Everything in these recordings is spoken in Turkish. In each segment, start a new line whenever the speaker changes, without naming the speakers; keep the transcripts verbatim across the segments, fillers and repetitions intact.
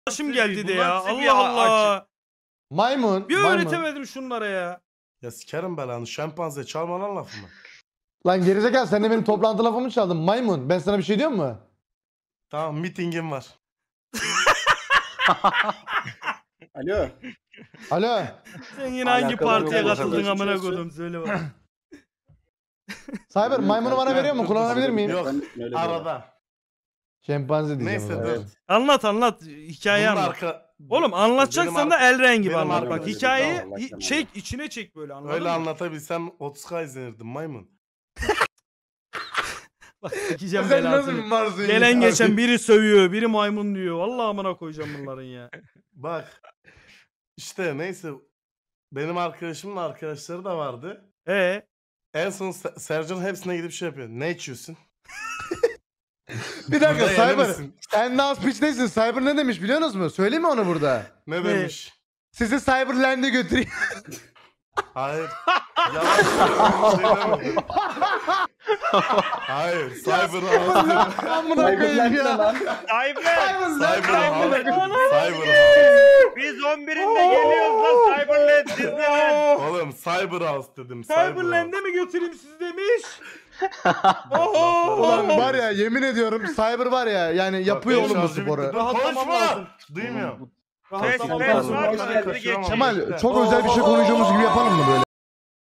Başım geldi de
Bunlar
ya.
size bir
Allah Allah.
Maymun.
Bir
maymun.
öğretemedim şunlara ya.
Ya sikerim belanı. Şempanze çalma lan lafımı.
Lan gerizekalı sen de benim toplantı lafımı çaldın. Maymun. Ben sana bir şey diyorum mu?
Tamam mitingim var.
Alo.
Alo.
Sen yine hangi
Alakalı
partiye
yok.
katıldın amına
Açıkçası.
koydum söyle bak.
Cyber maymunu bana veriyor mu? Kullanabilir miyim?
Yok.
Ben öyle diyorum.
Arada.
Şempanze diyeceğim.
Neyse
o
dur.
zaman.
Anlat anlat. Hikayeyi
Bunun
anlat.
arka...
Oğlum anlatacaksan da
Benim
el rengi
benim
anlat. Bak
arkadaşım.
hikayeyi
Tamam,
i-
tamam.
çek içine çek böyle anladın
Öyle
mı?
anlatabilsem otuz K izlenirdim maymun.
Bak sikeceğim
Sen nasıl
belasını.
bir marzın
Gelen
ya?
geçen biri sövüyor, biri maymun diyor. Vallahi amına koyacağım bunların ya.
Bak. İşte neyse. Benim arkadaşımın arkadaşları da vardı.
E
En son Se- Sercan hepsine gidip şey yapıyor. Ne içiyorsun?
Bir dakika
Burada yeni
Cyber.
misin?
Sen Naz Pitch'tesin. Cyber ne demiş biliyor musunuz mu? Söyleyeyim mi onu burada?
Ne demiş?
Sizi Cyberland'e götüreyim.
Hayır. Yalan söylüyorum. Şey demedim. Hayır. Cyber House.
Amına koyayım ya.
Cyberland.
Cyber House. Cyber House.
Biz on birinde geliyoruz lan Cyberland Disneyland.
Oğlum Cyber House dedim. Cyber House.
Cyberland'e mi götüreyim sizi demiş.
Ulan var ya yemin ediyorum Cyber var ya yani yapıyor
Bak,
oğlum bu
şarjı
sporu.
bitti. Dur,
Rahatlamam
konuşma.
lazım.
Duymuyor.
Rahatlamam
Ses,
lazım.
ses var,
Arkadaşlar.
sesi geç.
Kemal çok özel bir şey konuşuyormuş gibi yapalım mı böyle?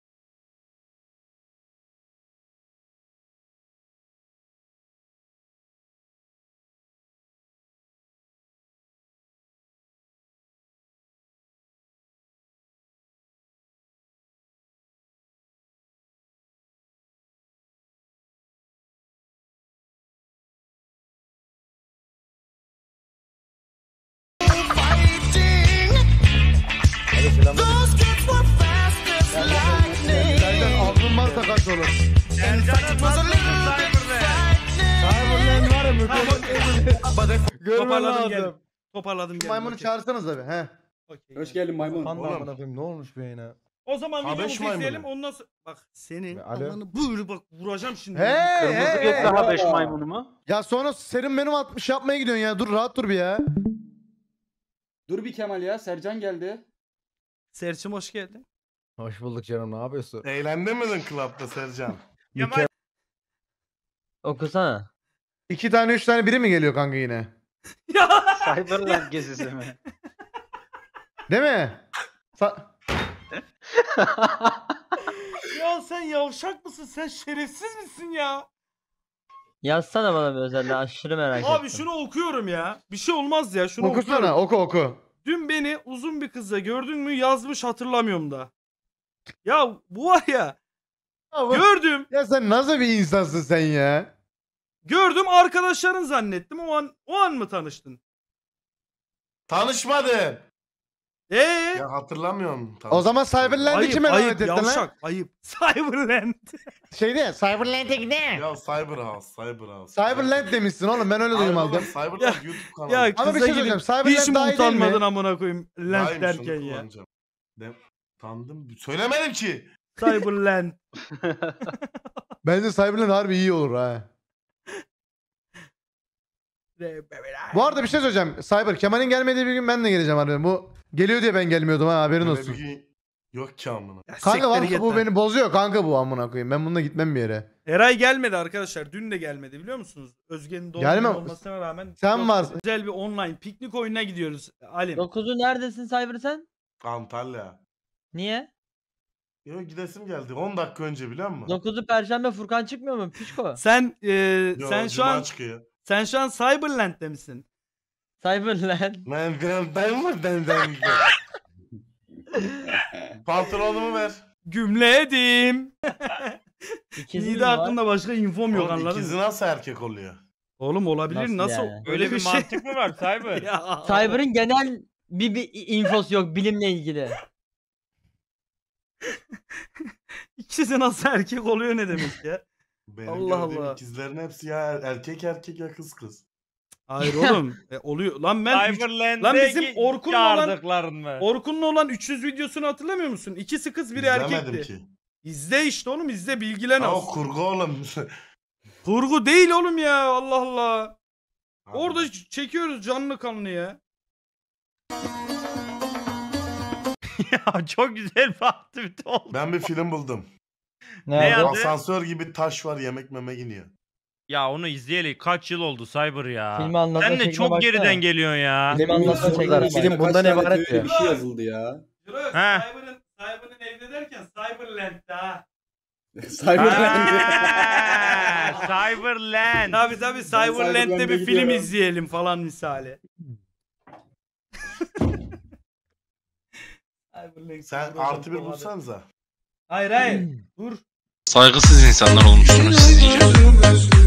Senden aklın varsa kaç olur?
Ercan'ın nasılsın Cyberland?
Cyberland var ya mükemmel. Görmen
Toparladım gel.
lazım.
Toparladım gel.
Maymunu
Okey.
çağırsanız abi. He.
Okey,
Hoş
gel.
geldin maymun.
Panda
Oğlum.
amına koyayım ne olmuş bu yayına?
O zaman
Habeş
videomuzu
maymunu.
izleyelim. Ondan sonra... Bak senin
Alo.
amanı böyle bak vuracağım şimdi.
Hey
Kırmızı
hey
götlü
hey.
Habeş maymunu mu?
Ya sonra serum benim atmış yapmaya gidiyorsun ya. Dur rahat dur bir ya.
Dur bir Kemal ya. Sercan geldi.
Serçim hoş geldin.
Hoş bulduk canım ne yapıyorsun?
Eğlendin mi lan klapta Sercan?
Kemal
Okusana.
İki tane üç tane biri mi geliyor kanka yine?
Ya.
Cyberland gezisi mi?
Değil mi? Sa-
Ya sen yavşak mısın? Sen şerefsiz misin ya?
Yazsana bana bir özelliği aşırı merak ettim.
Abi şunu okuyorum ya. Bir şey olmaz ya. Şunu
Okusana
okuyorum.
oku oku.
Dün beni uzun bir kızla gördün mü yazmış hatırlamıyorum da. Ya bu var ya.
Ya, bu-
Gördüm.
ya sen nasıl bir insansın sen ya?
Gördüm arkadaşların zannettim. O an o an mı tanıştın?
Tanışmadın.
Ee?
Ya hatırlamıyorum.
O zaman Cyberland'e
Ayıp
kime
ayıp
davet ettin lan?
yavşak ayıp. Cyberland.
Şeyde ya Cyberland'e gidelim.
Ya Cyber House, Cyber House.
Cyberland demişsin oğlum ben öyle
Hayır
duyum
oğlum,
aldım.
Cyberland
Ya-
YouTube kanalı.
Ya
Ama bir
kıza
şey
gidip
söyleyeceğim,
hiç
Cyberland
mi
daha iyi değil mi?
utanmadın amına koyayım land
Hayır, şunu
derken ya.
kullanacağım. De, tanıdım. Söylemedim ki.
Cyberland.
Bence Cyberland harbi iyi olur ha. Bu arada bir şey söyleyeceğim. Cyber Kemal'in gelmediği bir gün ben de geleceğim harbiden. Bu geliyor diye ben gelmiyordum ha haberin
Öyle
olsun.
bir gün yok ki amına.
Ya
Kanka
siktir
var
git
bu
lan.
beni bozuyor kanka bu amına koyayım. Ben bununla gitmem bir yere.
Eray gelmedi arkadaşlar. Dün de gelmedi biliyor musunuz? Özge'nin doğum
Gelme-
günü olmasına rağmen.
Sen
çok
varsın.
Güzel bir online piknik oyununa gidiyoruz. Alim.
dokuzu neredesin Cyber sen?
Antalya.
Niye?
Yok gidesim geldi. on dakika önce biliyor musun?
dokuzu Perşembe Furkan çıkmıyor mu? Pişko.
Sen e,
Yo,
sen şu
Cuma
an
çıkıyor.
sen şu an Cyberland'de misin?
Cyberland.
Ben ben ben mi ben ben Pantolonumu ver.
Gümledim.
İkiziniz
İyi de
var.
hakkında başka infom yok
Oğlum,
anladın
ikizi
mı?
nasıl erkek oluyor?
Oğlum olabilir
Nasıl
nasıl?
yani?
Öyle bir, şey.
mantık mı var Cyber?
Ya.
Cyber'ın genel bir, bir infosu yok bilimle ilgili.
İkisi nasıl erkek oluyor ne demek ya?
Benim
Allah
gördüğüm
Allah.
ikizlerin hepsi ya erkek erkek ya kız kız.
Hayır oğlum. E, oluyor. Lan ben üç-
Cyberland'e
Lan bizim
gi-
Orkun'la olan-
çağırdıkların mı?
Orkun'la olan üç yüz videosunu hatırlamıyor musun? İkisi kız biri
İzlemedim
erkekti.
ki.
İzle işte oğlum izle bilgilen
Ama
az.
kurgu oğlum.
Kurgu değil oğlum ya Allah Allah.
Abi,
Orada ç- çekiyoruz canlı kanlı ya.
Ya çok güzel bir aktivite oldu.
Ben bir film buldum.
Ne
Ne
ya?
oldu?
Adı?
Asansör gibi taş var, yemek meme iniyor.
Ya onu izleyeli kaç yıl oldu Cyber ya.
Filmi anlatma
Sen de
şekline
çok
baksana.
geriden geliyorsun ya.
Film anlatma şekline bak.
Film bundan ibaret ya.
Bir şey yazıldı ya.
Jirox,
He.
Cyber'ın Cyber'ın evde derken Cyberland'da ha.
Cyberland.
Ha, Cyberland.
Tabi tabi Cyberland'de
Cyberland'e
bir film
gidiyorum.
izleyelim falan misali. Cyberland
Sen
program
artı bir
kovadı.
bulsanıza.
Hayır hayır. Dur.
Saygısız insanlar olmuşsunuz siz iyice.